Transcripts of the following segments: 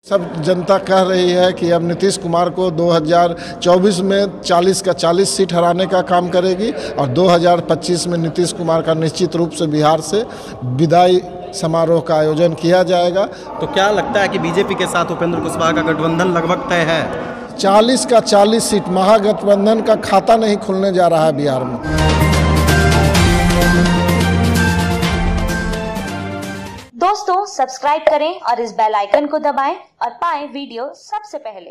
सब जनता कह रही है कि अब नीतीश कुमार को 2024 में 40 का 40 सीट हराने का काम करेगी और 2025 में नीतीश कुमार का निश्चित रूप से बिहार से विदाई समारोह का आयोजन किया जाएगा। तो क्या लगता है कि बीजेपी के साथ उपेंद्र कुशवाहा का गठबंधन लगभग तय है? 40 का 40 सीट महागठबंधन का खाता नहीं खुलने जा रहा है बिहार में। दोस्तों सब्सक्राइब करें और इस बेल आइकन को दबाएं और पाएं वीडियो सबसे पहले।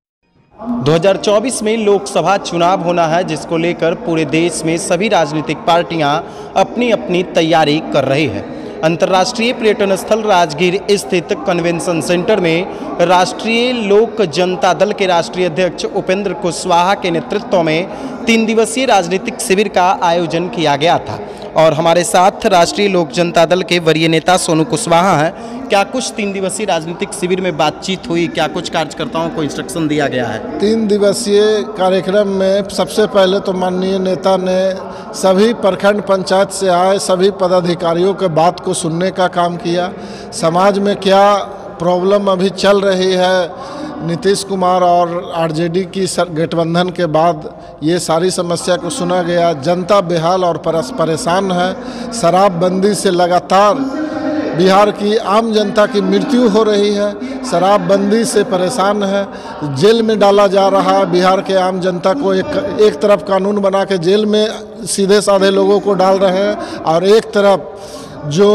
2024 में लोकसभा चुनाव होना है, जिसको लेकर पूरे देश में सभी राजनीतिक पार्टियां अपनी अपनी तैयारी कर रही है। अंतर्राष्ट्रीय पर्यटन स्थल राजगीर स्थित कन्वेंशन सेंटर में राष्ट्रीय लोक जनता दल के राष्ट्रीय अध्यक्ष उपेंद्र कुशवाहा के नेतृत्व में 3 दिवसीय राजनीतिक शिविर का आयोजन किया गया था और हमारे साथ राष्ट्रीय लोक जनता दल के वरीय नेता सोनू कुशवाहा हैं। क्या कुछ 3 दिवसीय राजनीतिक शिविर में बातचीत हुई? क्या कुछ कार्यकर्ताओं को इंस्ट्रक्शन दिया गया है? 3 दिवसीय कार्यक्रम में सबसे पहले तो माननीय नेता ने सभी प्रखंड पंचायत से आए सभी पदाधिकारियों के बात को सुनने का काम किया। समाज में क्या प्रॉब्लम अभी चल रही है, नीतीश कुमार और आरजेडी की गठबंधन के बाद ये सारी समस्या को सुना गया। जनता बेहाल और परेशान है। शराबबंदी से लगातार बिहार की आम जनता की मृत्यु हो रही है। शराबबंदी से परेशान है, जेल में डाला जा रहा है। बिहार के आम जनता को एक तरफ कानून बना के जेल में सीधे साधे लोगों को डाल रहे हैं और एक तरफ जो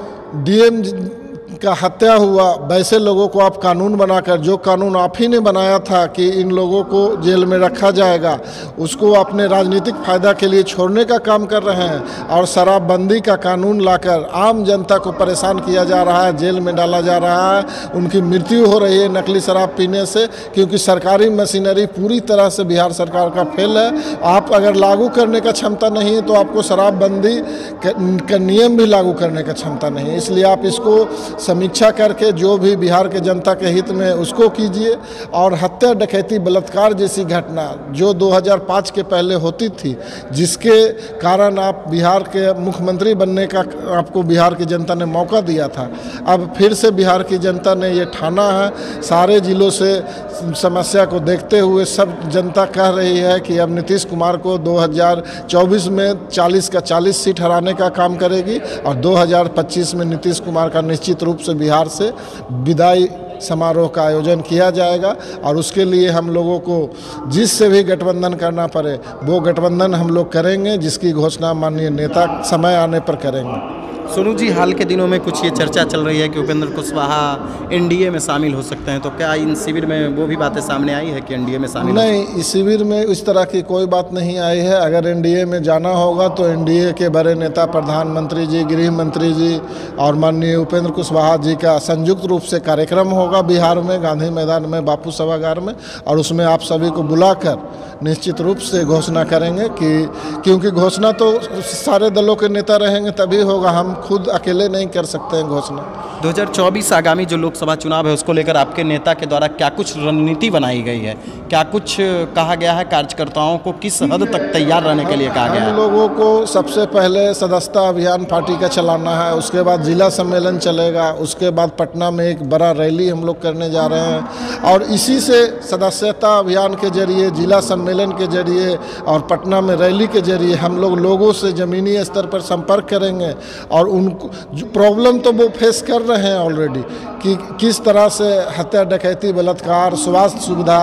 डीएम का हत्या हुआ वैसे लोगों को आप कानून बनाकर, जो कानून आप ही ने बनाया था कि इन लोगों को जेल में रखा जाएगा, उसको अपने राजनीतिक फायदा के लिए छोड़ने का काम कर रहे हैं और शराबबंदी का कानून लाकर आम जनता को परेशान किया जा रहा है, जेल में डाला जा रहा है। उनकी मृत्यु हो रही है नकली शराब पीने से, क्योंकि सरकारी मशीनरी पूरी तरह से बिहार सरकार का फेल है। आप अगर लागू करने का क्षमता नहीं है तो आपको शराबबंदी का नियम भी लागू करने का क्षमता नहीं है। इसलिए आप इसको समीक्षा करके जो भी बिहार के जनता के हित में उसको कीजिए। और हत्या, डकैती, बलात्कार जैसी घटना जो 2005 के पहले होती थी, जिसके कारण आप बिहार के मुख्यमंत्री बनने का आपको बिहार की जनता ने मौका दिया था, अब फिर से बिहार की जनता ने ये ठाना है। सारे जिलों से समस्या को देखते हुए सब जनता कह रही है कि अब नीतीश कुमार को 2024 में 40 का 40 सीट हराने का काम करेगी और 2025 में नीतीश कुमार का निश्चित रूप से बिहार से विदाई समारोह का आयोजन किया जाएगा। और उसके लिए हम लोगों को जिससे भी गठबंधन करना पड़े वो गठबंधन हम लोग करेंगे, जिसकी घोषणा माननीय नेता समय आने पर करेंगे। सोनू जी, हाल के दिनों में कुछ ये चर्चा चल रही है कि उपेंद्र कुशवाहा एनडीए में शामिल हो सकते हैं, तो क्या इन शिविर में वो भी बातें सामने आई है कि एनडीए में शामिल? नहीं, इस शिविर में इस तरह की कोई बात नहीं आई है। अगर एनडीए में जाना होगा तो एनडीए के बड़े नेता प्रधानमंत्री जी, गृह मंत्री जी और माननीय उपेंद्र कुशवाहा जी का संयुक्त रूप से कार्यक्रम होगा बिहार में, गांधी मैदान में, बापू सभागार में, और उसमें आप सभी को बुलाकर निश्चित रूप से घोषणा करेंगे क्योंकि घोषणा तो सारे दलों के नेता रहेंगे तभी होगा, हम खुद अकेले नहीं कर सकते हैं घोषणा। 2024 आगामी जो लोकसभा चुनाव है उसको लेकर आपके नेता के द्वारा क्या कुछ रणनीति बनाई गई है? क्या कुछ कहा गया है? कार्यकर्ताओं को किस हद तक तैयार रहने के लिए कहा गया है? हम लोगों को सबसे पहले सदस्यता अभियान पार्टी का चलाना है, उसके बाद जिला सम्मेलन चलेगा, उसके बाद पटना में एक बड़ा रैली हम लोग करने जा रहे हैं और इसी से सदस्यता अभियान के जरिए, जिला सम्मेलन के जरिए और पटना में रैली के जरिए हम लोग लोगों से ज़मीनी स्तर पर संपर्क करेंगे और उनको जो प्रॉब्लम तो वो फेस कर रहे हैं ऑलरेडी कि किस तरह से हत्या, डकैती, बलात्कार, स्वास्थ्य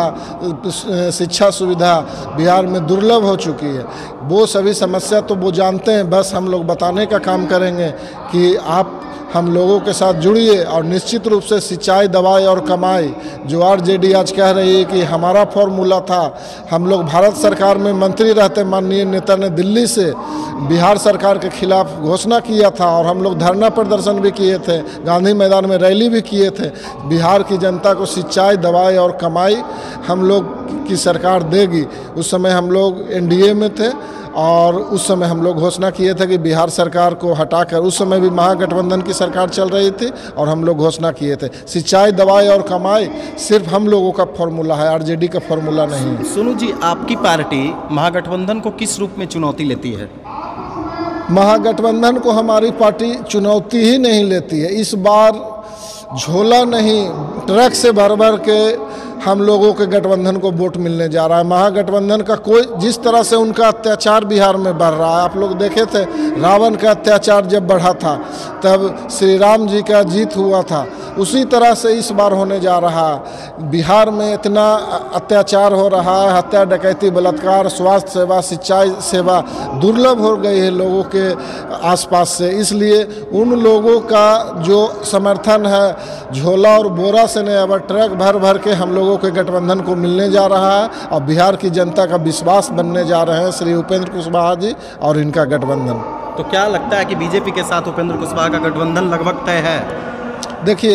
सुविधा, शिक्षा सुविधा बिहार में दुर्लभ हो चुकी है, वो सभी समस्या तो वो जानते हैं। बस हम लोग बताने का काम करेंगे कि आप हम लोगों के साथ जुड़िए और निश्चित रूप से सिंचाई, दवाई और कमाई, जो आरजेडी आज कह रही है कि हमारा फॉर्मूला था, हम लोग भारत सरकार में मंत्री रहते, माननीय नेता ने दिल्ली से बिहार सरकार के खिलाफ घोषणा किया था और हम लोग धरना प्रदर्शन भी किए थे, गांधी मैदान में रैली भी किए थे। बिहार की जनता को सिंचाई, दवाई और कमाई हम लोग की सरकार देगी। उस समय हम लोग एनडीए में थे और उस समय हम लोग घोषणा किए थे कि बिहार सरकार को हटाकर, उस समय भी महागठबंधन की सरकार चल रही थी और हम लोग घोषणा किए थे सिंचाई, दवाई और कमाई सिर्फ हम लोगों का फॉर्मूला है, आरजेडी का फॉर्मूला नहीं है। सोनू जी, आपकी पार्टी महागठबंधन को किस रूप में चुनौती लेती है? महागठबंधन को हमारी पार्टी चुनौती ही नहीं लेती है। इस बार झोला नहीं ट्रक से भर भर के हम लोगों के गठबंधन को वोट मिलने जा रहा है। महागठबंधन का कोई जिस तरह से उनका अत्याचार बिहार में बढ़ रहा है, आप लोग देखे थे रावण का अत्याचार जब बढ़ा था तब श्री राम जी का जीत हुआ था, उसी तरह से इस बार होने जा रहा है। बिहार में इतना अत्याचार हो रहा है, हत्या डकैती बलात्कार, स्वास्थ्य सेवा सिंचाई सेवा दुर्लभ हो गई है लोगों के आसपास से, इसलिए उन लोगों का जो समर्थन है झोला और बोरा से नहीं अब ट्रक भर भर के हम लोगों के गठबंधन को मिलने जा रहा है और बिहार की जनता का विश्वास बनने जा रहे हैं श्री उपेंद्र कुशवाहा जी और इनका गठबंधन। तो क्या लगता है कि बीजेपी के साथ उपेंद्र कुशवाहा का गठबंधन लगभग तय है? देखिए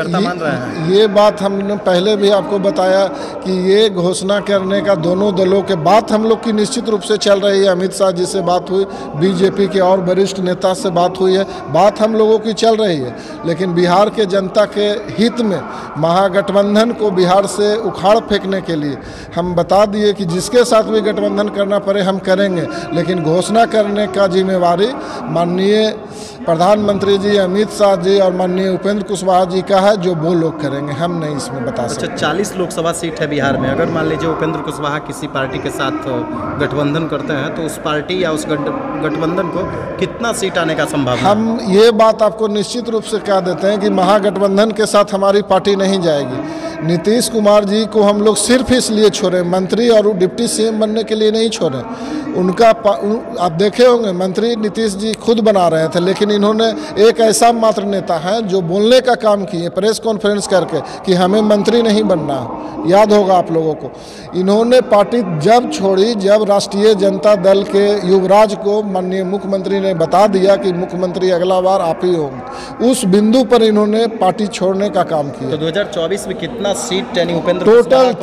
ये बात हमने पहले भी आपको बताया कि ये घोषणा करने का दोनों दलों के बात हम लोग की निश्चित रूप से चल रही है। अमित शाह जी से बात हुई, बीजेपी के और वरिष्ठ नेता से बात हुई है, बात हम लोगों की चल रही है, लेकिन बिहार के जनता के हित में महागठबंधन को बिहार से उखाड़ फेंकने के लिए हम बता दिए कि जिसके साथ भी गठबंधन करना पड़े हम करेंगे, लेकिन घोषणा करने का जिम्मेवारी माननीय प्रधानमंत्री जी अमित शाह जी और माननीय उपेंद्र कुशवाहा जी का है, जो वो लोग करेंगे, हम नहीं इसमें बता सकते। 40 लोकसभा सीट है बिहार में, अगर मान लीजिए उपेंद्र कुशवाहा किसी पार्टी के साथ गठबंधन करते हैं तो उस पार्टी या उस गठबंधन को कितना सीट आने का संभावना? हम ये बात आपको निश्चित रूप से कह देते हैं कि महागठबंधन के साथ हमारी पार्टी नहीं जाएगी। नीतीश कुमार जी को हम लोग सिर्फ इसलिए छोड़े, मंत्री और डिप्टी सीएम बनने के लिए नहीं छोड़े। उनका आप देखे होंगे मंत्री नीतीश जी खुद बना रहे थे, लेकिन इन्होंने एक ऐसा मात्र नेता है जो बोलने का काम किए प्रेस कॉन्फ्रेंस करके कि हमें मंत्री नहीं बनना, याद होगा आप लोगों को। इन्होंने पार्टी जब छोड़ी, जब राष्ट्रीय जनता दल के युवराज को माननीय मुख्यमंत्री ने बता दिया कि मुख्यमंत्री अगला बार आप ही होंगे, उस बिंदु पर इन्होंने पार्टी छोड़ने का काम किया। तो 2024 में कितना सीट यानी उपेंद्र टोटल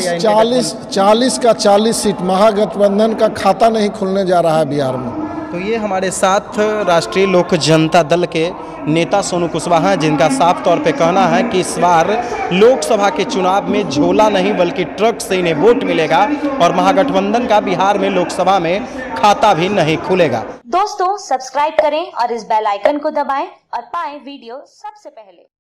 40 का 40 सीट महागठबंधन का खाता नहीं खुलने जा रहा है बिहार में। तो ये हमारे साथ राष्ट्रीय लोक जनता दल के नेता सोनू कुशवाहा हैं, जिनका साफ तौर पे कहना है कि इस बार लोकसभा के चुनाव में झोला नहीं बल्कि ट्रक से इन्हें वोट मिलेगा और महागठबंधन का बिहार में लोकसभा में खाता भी नहीं खुलेगा। दोस्तों सब्सक्राइब करें और इस बेल आइकन को दबाएं और पाएं वीडियो सबसे पहले।